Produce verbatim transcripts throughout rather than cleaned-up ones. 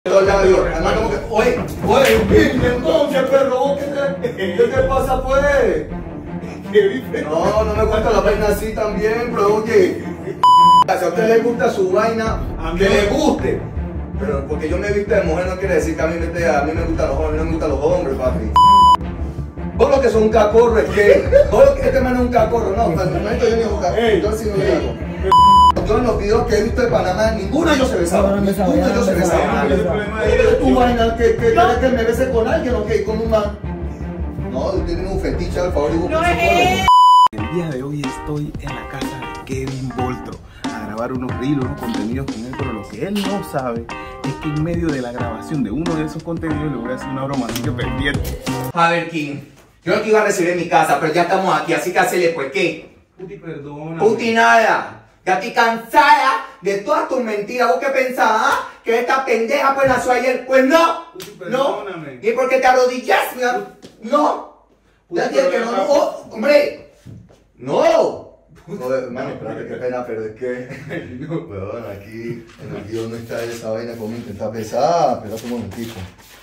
Además, como que, oye, oye, y entonces, perro, ¿qué te, ¿qué te pasa, pues? No, no me gusta la vaina así también, pero oye, si a usted le gusta su vaina, que le guste. Pero porque yo me he visto de mujer no quiere decir que a mí me, a mí me gustan los hombres, a mí no me gustan los hombres, papi. Vos lo que son un cacorro es que, vos lo que este man es un cacorro, no, hasta el momento yo ni un cacorro, yo sí no lo hago. Yo en los videos que he visto de Panamá, ninguna yo se besaba, ninguna yo se besaba. Es tu vaina, que quieres que me bese con alguien o que con un man. No, tú tienes un fetiche al favor y vos no es. El día de hoy estoy en la casa de Kevin Boltro a grabar unos reels, unos contenidos con él, pero lo que él no sabe es que en medio de la grabación de uno de esos contenidos le voy a hacer una broma, así que pendiente. A ver, King, yo no te iba a recibir en mi casa, pero ya estamos aquí, así que hacele pues, ¿qué? Puti, perdona. Puti nada. Ya estoy cansada de todas tus mentiras. ¿Vos qué pensabas? ¿Que esta pendeja pues nació ayer? Pues no. Puti, No. perdóname. ¿Y por qué te arrodillas? Mira? No. Ya Puti, tienes que no. perdóname. no. Oh, hombre. No. No, hermano, espérate, qué pena, pero es que. Bueno, aquí en el guión no está esa vaina como intentar besar. Espérate un momentito.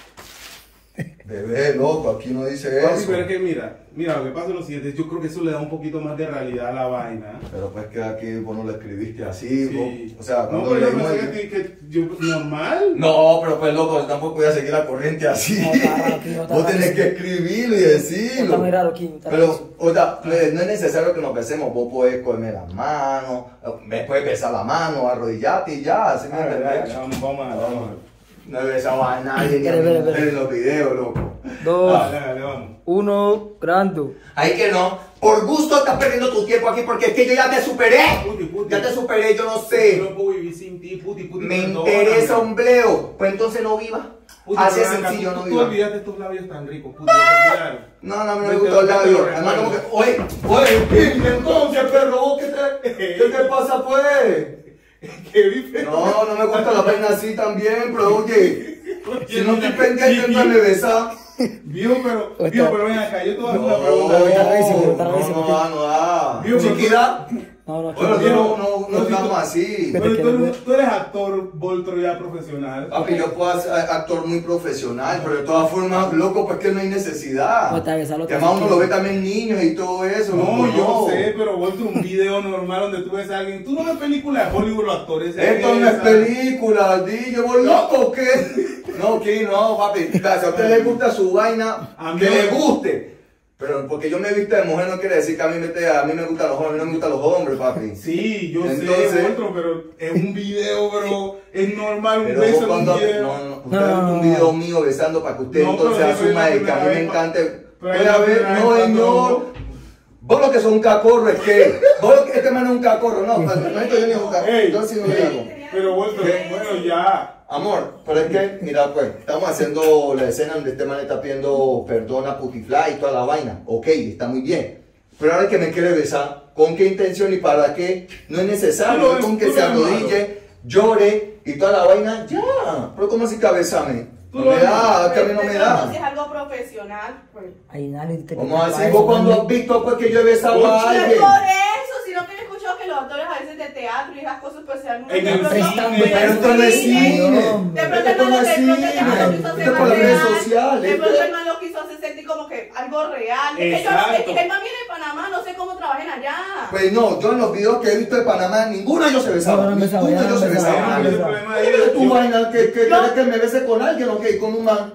Bebé, loco, aquí no dice Papi, eso. pero es que mira, mira, lo que pasa es lo siguiente, yo creo que eso le da un poquito más de realidad a la vaina. Pero pues que aquí vos no lo escribiste así, Sí. vos, o sea, No, cuando pero yo leímos pensé el- que, que yo, normal. No, pero pues loco, tampoco voy a seguir la corriente así. No, está raro, tío, está Vos raro. tenés que escribirlo y decirlo. Está muy raro, Kim, está Pero, rarísimo. o sea, no es no es necesario que nos besemos. Vos podés comerme la mano, me puedes besar la mano, arrodillarte y ya, así me A ver, entendés. dale, vamos, vamos, a ver, vamos. a ver. No he besado a nadie ni a Espera, mi espera, mujer espera. en los videos, loco. Dos, Dale, dale, vamos. uno, grabando. Ahí que no. Por gusto estás perdiendo tu tiempo aquí porque es que yo ya te superé. Puti, puti. Ya te superé, yo no Yo sé. no puedo vivir sin ti, puti, puti. Me perdóname. interesa un bleo. Pues entonces no viva. Puti, Así de pero ven acá, sencillo, tú- no Tú viva. olvidaste estos labios tan ricos, puti, ya te olvidaron. No, no, a mí no me Vete, gustan los vete, labios. vete, Además, como que, vete. oye, oye, y entonces, perro, ¿qué te, ¿qué te pasa, pues? ¿Qué viste? No, no me gusta la vaina así también, pero oye, si no estoy pendiente, Chiqui. me besa. Viejo, pero, Está- viejo, pero ven acá, yo te voy a hacer No, una pregunta. no, está viejo. rarísimo, está no, rarísimo. no da, no da. Viejo, pero- Chiquita, No, no, bueno, Kim. no, no, no estamos así. Pero tú eres, tú eres actor Boltro ya profesional. Papi, yo puedo ser actor muy profesional, pero de todas formas, loco, pues que no hay necesidad. No, está bien, salud, Que además uno lo ve también niños y todo eso. No, loco, yo sé, pero Boltro, un video normal donde tú ves a alguien. Tú no ves películas de Hollywood, los actores. se Esto no es besan. película, di, yo voy loco, ¿o ¿qué? No, que no, papi. Si a usted le gusta su vaina, A mí que no. le guste. Pero porque yo me he visto de mujer no quiere decir que a mí me, a mí me gustan los hombres, a mí no me gustan los hombres, papi. Sí, yo Entonces- sé, Boltro, pero es un video, pero es normal un Pero beso vos en un cuando, video. no, no, usted No, ha visto no, un no. video mío besando para que usted No, entonces pero yo soy asuma la el que a mí primera me vez pa- encante. pero Puede es la haber, primera no vez pa' señor. todo. Vos lo que son un cacorro es que, vos lo que este man es un cacorro, no, hasta el momento yo ni un cacorro, Ey, yo sí no le hago. Pero Boltro, ¿Qué? bueno, ya. Amor, pero es que, mira pues, estamos haciendo la escena donde este man está pidiendo perdón a Putifly y toda la vaina. Ok, está muy bien. Pero ahora que me quiere besar, ¿con qué intención y para qué? No es Tú necesario, lo ves- con que tú se lo ves arrodille, llore y toda la vaina, ya. Pero ¿cómo así cabezame? Tú No lo me ves- da, es que a mí no me Si da. es algo profesional, pues. Ahí nadie te Vamos a decir, vos cuando has visto pues que yo he besado a No es alguien. por eso, sino que he escuchado que los actores a veces de teatro y esas cosas pues se dan En el de pronto- cine. Pero esto no es cine. De pronto Esto el no man lo- es de pronto el cine. man lo quiso hacer Esto es más por las redes real. sociales. De pronto el man lo quiso hacer sentir como que algo real. Es que yo no sé, Exacto. el man viene de Panamá, no sé cómo trabajen allá. Pues no, yo en los videos que he visto de Panamá, ninguna yo se besaba. No, no me besaba, Ninguna ya yo no se me besaba. besaba. Ah, el problema de Es tu ellos. vaina que, que No. quieres que me bese con alguien o que con un man.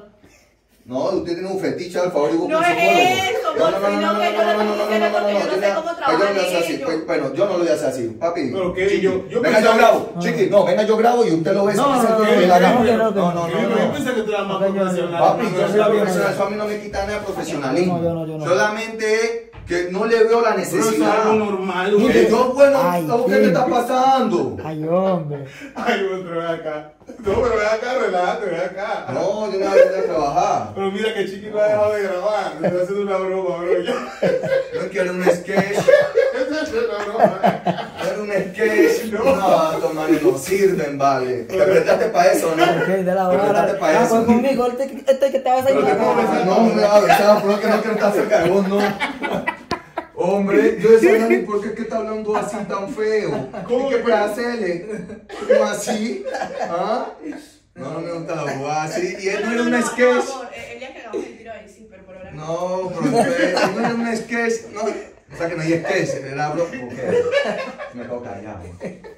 No, usted tiene un fetiche al favor y vos No un es psicólogo. eso, No, no, no, sino no, no, que no, yo no, lo no, no, estoy diciendo no, no, porque no, yo no yo sé no- cómo yo no trabajan lo hace así. ellos. Pues, bueno, yo no lo voy a hacer así, papi. Pero que Chiqui, yo- yo venga, pensaba yo grabo, que- chiqui, no, venga, yo grabo y usted lo besa. No, Ese es no, lo que no, me da no, gana. no, no, No, no, Yo no, no. pensé que tú eras más Ok, yo- profesional. Papi, No, yo no, soy la no, no, profesional, no. eso a mí no me quita nada de profesionalismo. No, yo no, yo no. Solamente que no le veo la Pero eso es necesidad. algo normal, Mire, güey. yo, bueno, Ay, ¿a ¿qué sí. te está pasando? Ay, hombre. Ay, Boltro, ven acá. No, pero ven acá, relájate, ven acá. No, yo no voy a venir a trabajar. Pero mira que Chiqui no ha dejado de grabar. Me está haciendo una broma, bro. Yo- No quiero un sketch. Esa es una broma. Quiero un sketch. No, estos manes no sirven, vale. Te prestaste para eso, ¿no? Ok, de la Te hora. prestaste para Ah, eso. pues conmigo, este, este que estaba Pero te puedo besar. No, no me vas a besar, pero es que no quiero estar cerca de vos, no. Hombre, yo decía, Dani, ¿por qué es que está hablando así tan feo? ¿Cómo que para hacerle? ¿Cómo así? ¿Ah? No, no me gusta la broma. Sí, y él no, no, era no, un no, sketch. no, amor, el día que hagamos el tiro ahí, sí, pero por ahora no. No, pero él no era un sketch. No, o sea que no hay sketch, era bro. Ok, me toca ya.